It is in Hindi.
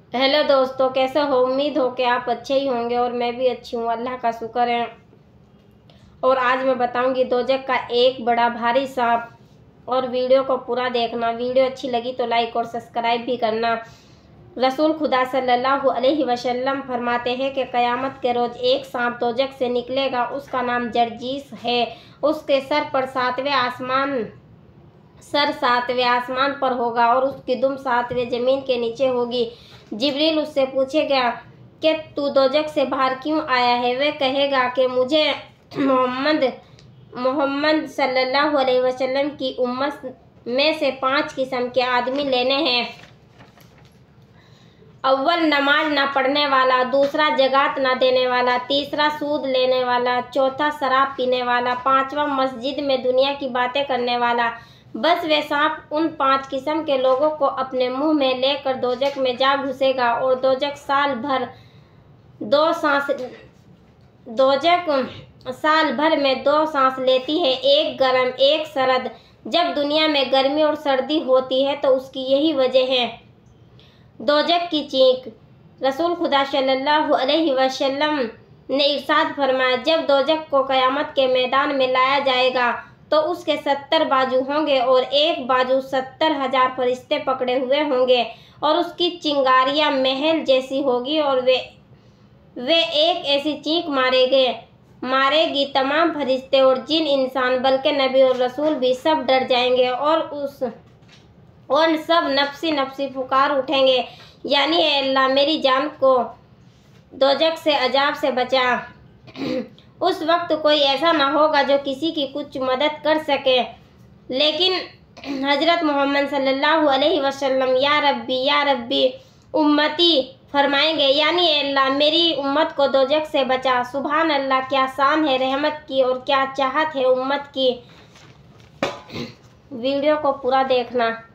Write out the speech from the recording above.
हेलो दोस्तों, कैसे हो? उम्मीद हो कि आप अच्छे ही होंगे और मैं भी अच्छी हूँ, अल्लाह का शुक्र है। और आज मैं बताऊंगी दोजख का एक बड़ा भारी सांप। और वीडियो को पूरा देखना। वीडियो अच्छी लगी तो लाइक और सब्सक्राइब भी करना। रसूल खुदा सल्लल्लाहु अलैहि वसल्लम फरमाते हैं कि क़यामत के रोज़ एक सांप दोजख से निकलेगा। उसका नाम जर्जीस है। उसके सर सातवें आसमान पर होगा और उसकी दुम सातवें ज़मीन के नीचे होगी। जिब्रील उससे पूछेगा कि तू दोजख से बाहर क्यों आया है? वह कहेगा कि मुझे मोहम्मद सल्लल्लाहु अलैहि वसल्लम की उम्मत में से 5 किस्म के आदमी लेने हैं। अव्वल, नमाज ना पढ़ने वाला। दूसरा, जगात ना देने वाला। तीसरा, सूद लेने वाला। चौथा, शराब पीने वाला। पांचवा, मस्जिद में दुनिया की बातें करने वाला। बस वे सांप उन 5 किस्म के लोगों को अपने मुंह में लेकर दोजख में जा घुसेगा और दोजख साल भर में 2 सांस लेती है, एक गर्म एक सर्द। जब दुनिया में गर्मी और सर्दी होती है तो उसकी यही वजह है। दोजख की चीख। रसूल खुदा सल्लल्लाहु अलैहि वसल्लम ने इरशाद फरमाया, जब दोजख को क़यामत के मैदान में लाया जाएगा तो उसके 70 बाजू होंगे और एक बाजू 70,000 फरिश्ते पकड़े हुए होंगे और उसकी चिंगारियां महल जैसी होगी और वे एक ऐसी चीख मारेगी तमाम फरिश्ते और जिन इंसान बल्कि नबी और रसूल भी सब डर जाएंगे और सब नफ्सी नफ्सी पुकार उठेंगे, यानी ए अल्लाह मेरी जान को दोजख से अजाब से बचा। उस वक्त कोई ऐसा ना होगा जो किसी की कुछ मदद कर सके, लेकिन हजरत मोहम्मद सल्लल्लाहु अलैहि वसल्लम या रब्बी उम्मती फरमाएंगे, यानी ए अल्लाह मेरी उम्मत को दोजख से बचा। सुभान अल्लाह, क्या शान है रहमत की और क्या चाहत है उम्मत की। वीडियो को पूरा देखना।